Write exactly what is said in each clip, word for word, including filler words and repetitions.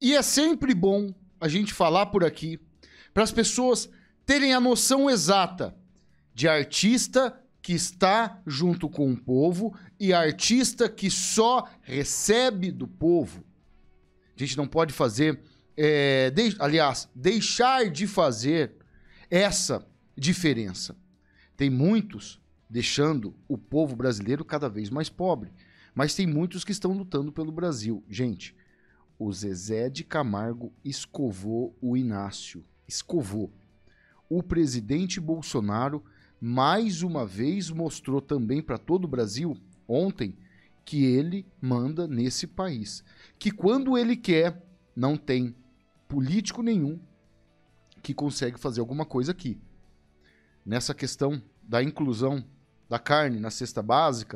E é sempre bom a gente falar por aqui para as pessoas terem a noção exata de artista que está junto com o povo e artista que só recebe do povo. A gente não pode fazer, é, de, aliás, deixar de fazer essa diferença. Tem muitos deixando o povo brasileiro cada vez mais pobre, mas tem muitos que estão lutando pelo Brasil. Gente, o Zezé de Camargo escovou o Inácio. Escovou. O presidente Bolsonaro, mais uma vez, mostrou também para todo o Brasil, ontem, que ele manda nesse país. Que quando ele quer, não tem político nenhum que consegue fazer alguma coisa aqui. Nessa questão da inclusão da carne na cesta básica,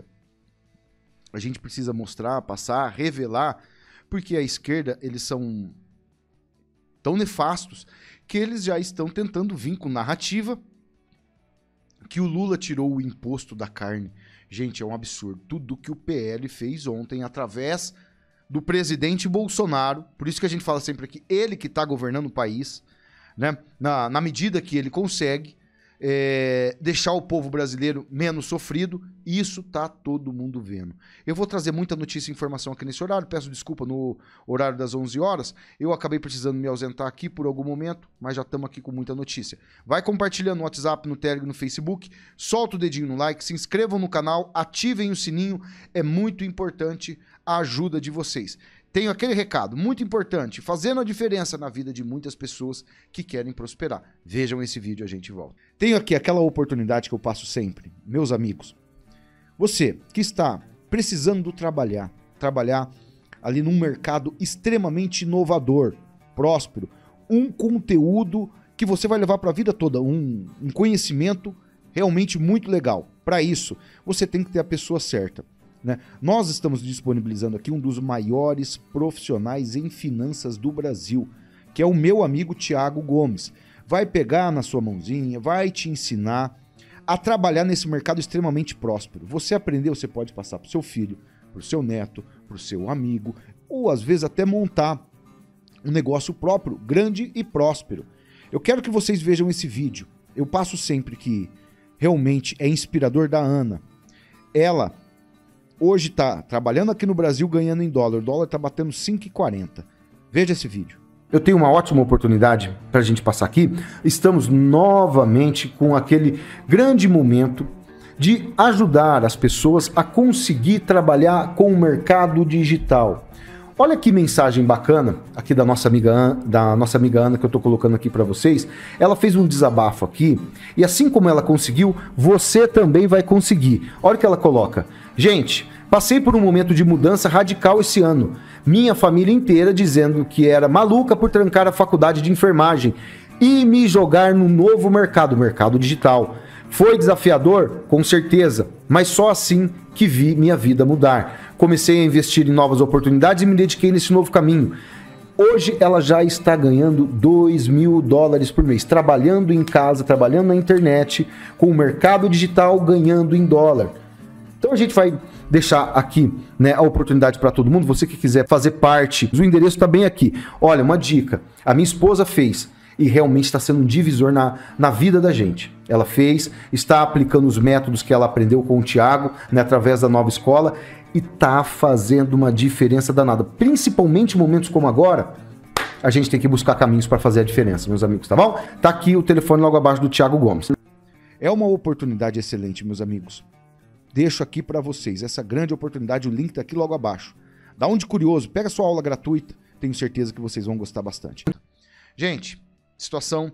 a gente precisa mostrar, passar, revelar, porque a esquerda, eles são tão nefastos que eles já estão tentando vir com narrativa que o Lula tirou o imposto da carne. Gente, é um absurdo. Tudo que o P L fez ontem através do presidente Bolsonaro, por isso que a gente fala sempre aqui, ele que está governando o país, né? na, na medida que ele consegue, É, deixar o povo brasileiro menos sofrido, isso tá todo mundo vendo. Eu vou trazer muita notícia e informação aqui nesse horário, peço desculpa no horário das onze horas, eu acabei precisando me ausentar aqui por algum momento, mas já estamos aqui com muita notícia. Vai compartilhando no WhatsApp, no Telegram, no Facebook, solta o dedinho no like, se inscrevam no canal, ativem o sininho, é muito importante a ajuda de vocês. Tenho aquele recado muito importante, fazendo a diferença na vida de muitas pessoas que querem prosperar. Vejam esse vídeo, a gente volta. Tenho aqui aquela oportunidade que eu passo sempre. Meus amigos, você que está precisando trabalhar, trabalhar ali num mercado extremamente inovador, próspero, um conteúdo que você vai levar para a vida toda, um, um conhecimento realmente muito legal. Para isso, você tem que ter a pessoa certa. Né? Nós estamos disponibilizando aqui um dos maiores profissionais em finanças do Brasil, que é o meu amigo Thiago Gomes. Vai pegar na sua mãozinha, vai te ensinar a trabalhar nesse mercado extremamente próspero. Você aprendeu, você pode passar para o seu filho, para o seu neto, para o seu amigo, ou às vezes até montar um negócio próprio, grande e próspero. Eu quero que vocês vejam esse vídeo. Eu passo sempre que realmente é inspirador da Ana. Ela hoje está trabalhando aqui no Brasil, ganhando em dólar. O dólar está batendo cinco e quarenta. Veja esse vídeo. Eu tenho uma ótima oportunidade para a gente passar aqui. Estamos novamente com aquele grande momento de ajudar as pessoas a conseguir trabalhar com o mercado digital. Olha que mensagem bacana aqui da nossa amiga Ana, da nossa amiga Ana que eu estou colocando aqui para vocês. Ela fez um desabafo aqui e assim como ela conseguiu, você também vai conseguir. Olha o que ela coloca. Gente, passei por um momento de mudança radical esse ano. Minha família inteira dizendo que era maluca por trancar a faculdade de enfermagem e me jogar no novo mercado, mercado digital. Foi desafiador? Com certeza, mas só assim que vi minha vida mudar. Comecei a investir em novas oportunidades e me dediquei nesse novo caminho. Hoje ela já está ganhando dois mil dólares por mês, trabalhando em casa, trabalhando na internet, com o mercado digital ganhando em dólar. Então a gente vai deixar aqui, né, a oportunidade para todo mundo. Você que quiser fazer parte, o endereço está bem aqui. Olha, uma dica, a minha esposa fez e realmente está sendo um divisor na, na vida da gente. Ela fez, está aplicando os métodos que ela aprendeu com o Thiago, né, através da nova escola, e está fazendo uma diferença danada. Principalmente em momentos como agora, a gente tem que buscar caminhos para fazer a diferença, meus amigos, tá bom? Tá aqui o telefone logo abaixo do Thiago Gomes. É uma oportunidade excelente, meus amigos. Deixo aqui para vocês essa grande oportunidade, o link tá aqui logo abaixo. Dá um de curioso, pega sua aula gratuita, tenho certeza que vocês vão gostar bastante. Gente, situação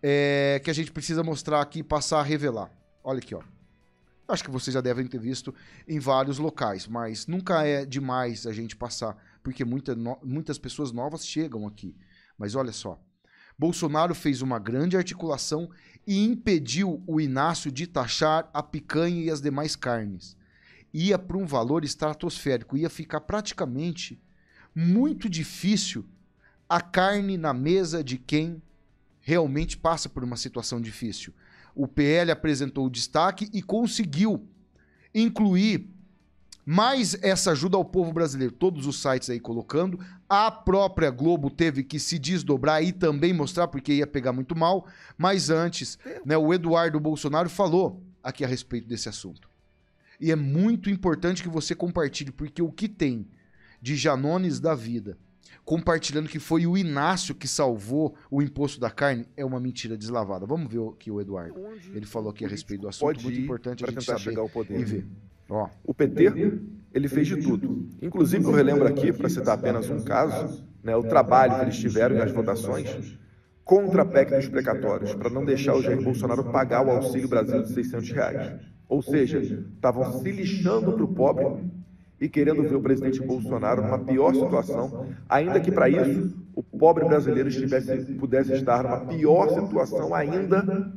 é, que a gente precisa mostrar aqui e passar a revelar. Olha aqui, ó. Acho que vocês já devem ter visto em vários locais, mas nunca é demais a gente passar, porque muita no, muitas pessoas novas chegam aqui. Mas olha só, Bolsonaro fez uma grande articulação e impediu o Inácio de taxar a picanha e as demais carnes. Ia para um valor estratosférico, ia ficar praticamente muito difícil a carne na mesa de quem realmente passa por uma situação difícil. O P L apresentou o destaque e conseguiu incluir mais essa ajuda ao povo brasileiro. Todos os sites aí colocando. A própria Globo teve que se desdobrar e também mostrar, porque ia pegar muito mal. Mas antes, né, o Eduardo Bolsonaro falou aqui a respeito desse assunto. E é muito importante que você compartilhe, porque o que tem de Janones da vida compartilhando que foi o Inácio que salvou o imposto da carne é uma mentira deslavada. Vamos ver aqui o Eduardo. Ele falou aqui a respeito do assunto, muito importante a gente saber chegar ao poder e ver. Ó. O P T, ele fez de tudo. Inclusive, eu relembro aqui, para citar apenas um caso, né, o trabalho que eles tiveram nas votações contra a P E C dos precatórios, para não deixar o Jair Bolsonaro pagar o Auxílio Brasil de seiscentos reais. Ou seja, estavam se lixando para o pobre e querendo ver o presidente Bolsonaro numa pior situação, ainda que para isso o pobre brasileiro estivesse, pudesse estar numa pior situação ainda,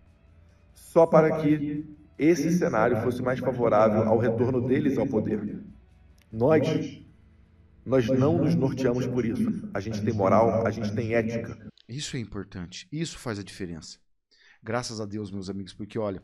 só para que esse cenário fosse mais favorável ao retorno deles ao poder. Nós, nós não nos norteamos por isso. A gente tem moral, a gente tem ética. Isso é importante. Isso faz a diferença. Graças a Deus, meus amigos, porque olha,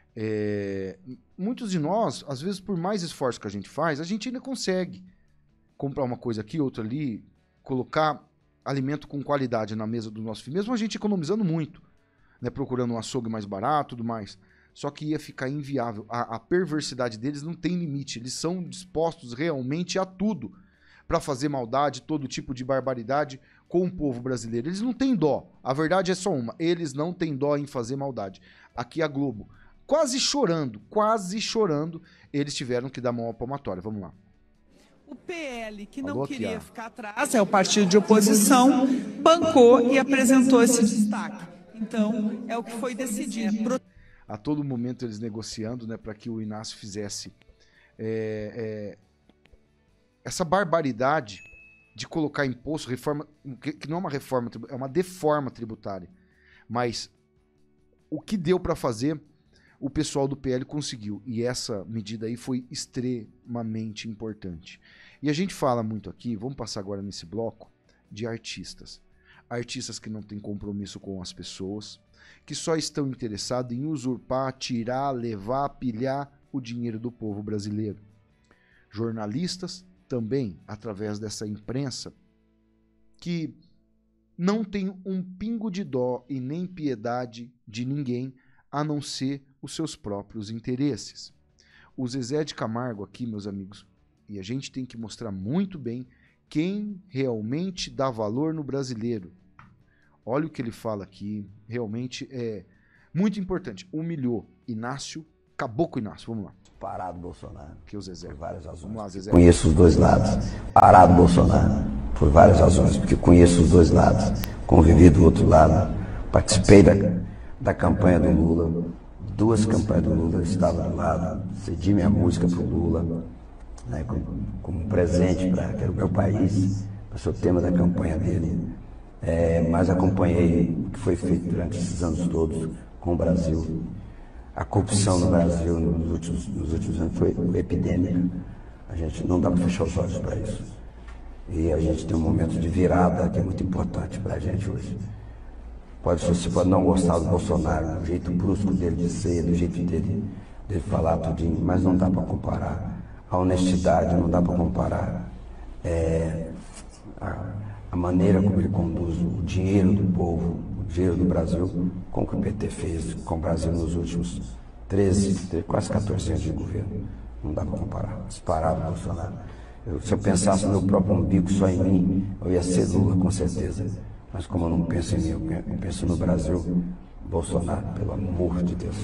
É, muitos de nós, às vezes por mais esforço que a gente faz, a gente ainda consegue comprar uma coisa aqui, outra ali, colocar alimento com qualidade na mesa do nosso filho, mesmo a gente economizando muito, né, procurando um açougue mais barato, tudo mais, só que ia ficar inviável. A, a perversidade deles não tem limite, eles são dispostos realmente a tudo para fazer maldade, todo tipo de barbaridade com o povo brasileiro. Eles não têm dó, a verdade é só uma, eles não têm dó em fazer maldade. Aqui a Globo, quase chorando, quase chorando, eles tiveram que dar mão à palmatória. Vamos lá. O P L, que não Falou queria aqui, ficar atrás, é o partido de oposição, bancou e apresentou esse destaque. Então, é o que foi decidido. A todo momento eles negociando, né, para que o Inácio fizesse é, é, essa barbaridade de colocar imposto, reforma, que, que não é uma reforma, é uma deforma tributária. Mas o que deu para fazer, o pessoal do P L conseguiu, e essa medida aí foi extremamente importante. E a gente fala muito aqui, vamos passar agora nesse bloco, de artistas. Artistas que não têm compromisso com as pessoas, que só estão interessados em usurpar, tirar, levar, pilhar o dinheiro do povo brasileiro. Jornalistas também, através dessa imprensa, que não tem um pingo de dó e nem piedade de ninguém, a não ser os seus próprios interesses. O Zezé de Camargo aqui, meus amigos, e a gente tem que mostrar muito bem quem realmente dá valor no brasileiro. Olha o que ele fala aqui, realmente é muito importante. Humilhou Inácio, acabou com o Inácio, vamos lá. Parado Bolsonaro. Aqui o Zezé. Por várias razões. Vamos lá, Zezé. Conheço os dois lados. Parado Bolsonaro. Por várias razões, porque conheço os dois lados. Convivi do outro lado. Participei da, da campanha do Lula. Duas campanhas do Lula, eu estava do lado. Cedi minha música para o Lula, né, como, como presente para o meu país, para ser o tema da campanha dele. É, mas acompanhei o que foi feito durante esses anos todos com o Brasil. A corrupção no Brasil nos últimos, nos últimos anos foi epidêmica. A gente não dá para fechar os olhos para isso. E a gente tem um momento de virada que é muito importante para a gente hoje. Pode, você pode não gostar do Bolsonaro, do jeito brusco dele de ser, do jeito dele, dele falar tudinho, mas não dá para comparar. A honestidade não dá para comparar. É, a, a maneira como ele conduz o dinheiro do povo, o dinheiro do Brasil, com o que o P T fez com o Brasil nos últimos treze, quase quatorze anos de governo. Não dá para comparar. Disparado Bolsonaro. Eu, se eu pensasse no meu próprio umbigo, só em mim, eu ia ser Lula, com certeza. Mas como eu não penso em mim, eu penso no Brasil, Bolsonaro, pelo amor de Deus.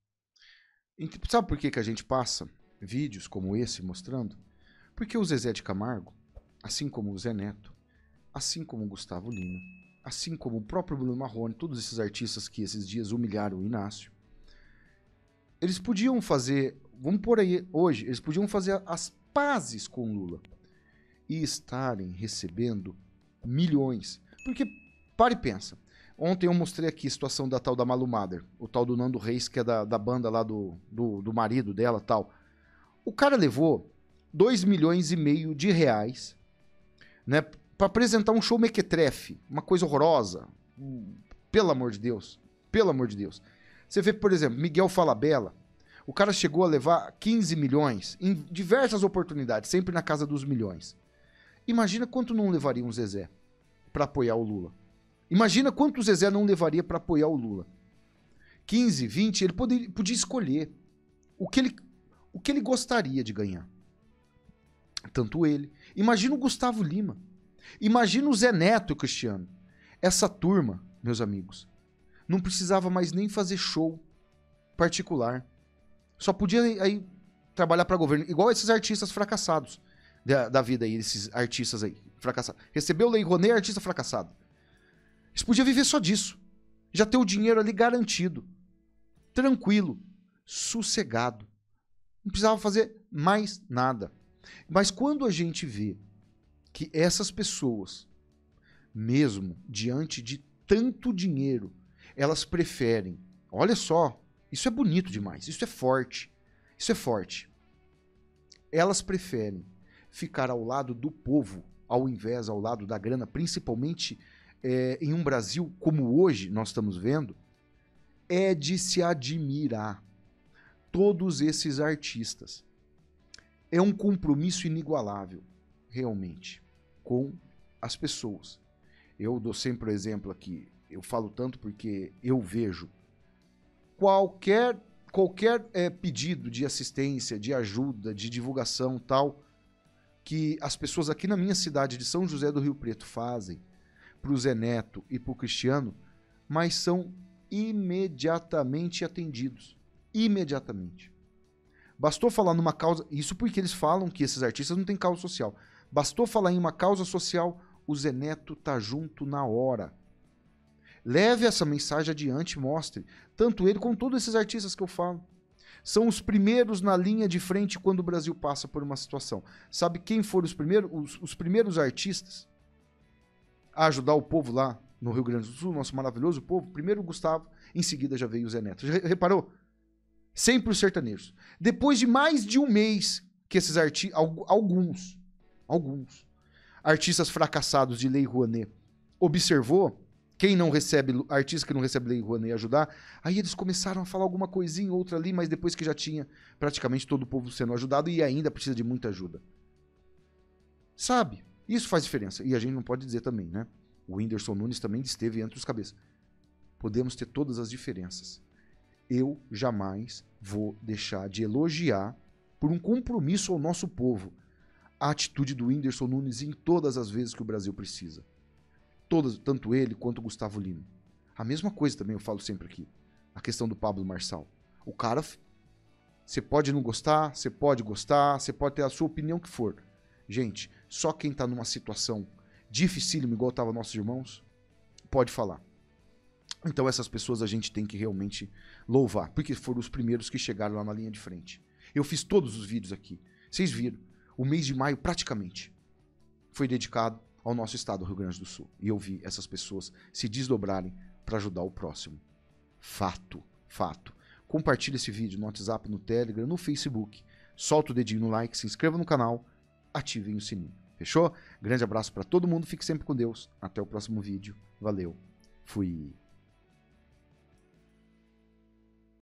Sabe por que, que a gente passa vídeos como esse mostrando? Porque o Zezé de Camargo, assim como o Zé Neto, assim como o Gustavo Lima, assim como o próprio Bruno Marrone, todos esses artistas que esses dias humilharam o Inácio, eles podiam fazer, vamos por aí hoje, eles podiam fazer as pazes com Lula e estarem recebendo milhões. Porque, para e pensa, ontem eu mostrei aqui a situação da tal da Malu Mader, o tal do Nando Reis, que é da, da banda lá do, do, do marido dela tal. O cara levou dois milhões e meio de reais, né, para apresentar um show mequetrefe, uma coisa horrorosa. Pelo amor de Deus, pelo amor de Deus. Você vê, por exemplo, Miguel Falabella, O cara chegou a levar quinze milhões em diversas oportunidades, sempre na casa dos milhões. Imagina quanto não levaria um Zezé para apoiar o Lula. Imagina quanto o Zezé não levaria para apoiar o Lula. quinze, vinte, ele poderia, podia escolher o que, ele, o que ele gostaria de ganhar. Tanto ele. Imagina o Gustavo Lima. Imagina o Zé Neto e o Cristiano. Essa turma, meus amigos, não precisava mais nem fazer show particular. Só podia aí trabalhar para governo. Igual esses artistas fracassados da, da vida aí, esses artistas aí fracassados. Recebeu Lei Rouanet, artista fracassado. Eles podiam viver só disso. Já ter o dinheiro ali garantido. Tranquilo. Sossegado. Não precisava fazer mais nada. Mas quando a gente vê que essas pessoas, mesmo diante de tanto dinheiro, elas preferem... Olha só, isso é bonito demais, isso é forte. Isso é forte. Elas preferem ficar ao lado do povo, ao invés ao lado da grana, principalmente é, em um Brasil como hoje nós estamos vendo, é de se admirar. Todos esses artistas. É um compromisso inigualável, realmente, com as pessoas. Eu dou sempre o exemplo aqui, eu falo tanto porque eu vejo qualquer, qualquer é, pedido de assistência, de ajuda, de divulgação, tal, que as pessoas aqui na minha cidade de São José do Rio Preto fazem para o Zé Neto e para o Cristiano, mas são imediatamente atendidos. Imediatamente. Bastou falar numa causa... Isso porque eles falam que esses artistas não têm causa social. Bastou falar em uma causa social, o Zé Neto tá junto na hora. Leve essa mensagem adiante e mostre. Tanto ele como todos esses artistas que eu falo. São os primeiros na linha de frente quando o Brasil passa por uma situação. Sabe quem foram os primeiros, os, os primeiros artistas a ajudar o povo lá no Rio Grande do Sul, nosso maravilhoso povo? Primeiro o Gustavo, em seguida já veio o Zé Neto. Já reparou? Sempre os sertanejos. Depois de mais de um mês que esses artistas, alguns, alguns artistas fracassados de Lei Rouanet observou, quem não recebe, artista que não recebe Lei Rouanet ajudar, aí eles começaram a falar alguma coisinha, outra ali, mas depois que já tinha praticamente todo o povo sendo ajudado e ainda precisa de muita ajuda. Sabe? Isso faz diferença. E a gente não pode dizer também, né? O Whindersson Nunes também esteve entre os cabeças. Podemos ter todas as diferenças. Eu jamais vou deixar de elogiar, por um compromisso ao nosso povo, a atitude do Whindersson Nunes em todas as vezes que o Brasil precisa. Todas, tanto ele quanto o Gustavo Lima. A mesma coisa também eu falo sempre aqui. A questão do Pablo Marçal. O cara, você pode não gostar, você pode gostar, você pode ter a sua opinião que for. Gente, só quem tá numa situação dificílima, igual estavam nossos irmãos, pode falar. Então essas pessoas a gente tem que realmente louvar, porque foram os primeiros que chegaram lá na linha de frente. Eu fiz todos os vídeos aqui. Vocês viram, o mês de maio praticamente foi dedicado ao nosso estado, do Rio Grande do Sul. E eu vi essas pessoas se desdobrarem para ajudar o próximo. Fato, fato. Compartilhe esse vídeo no WhatsApp, no Telegram, no Facebook. Solta o dedinho no like, se inscreva no canal, ativem o sininho. Fechou? Grande abraço para todo mundo, fique sempre com Deus. Até o próximo vídeo. Valeu. Fui.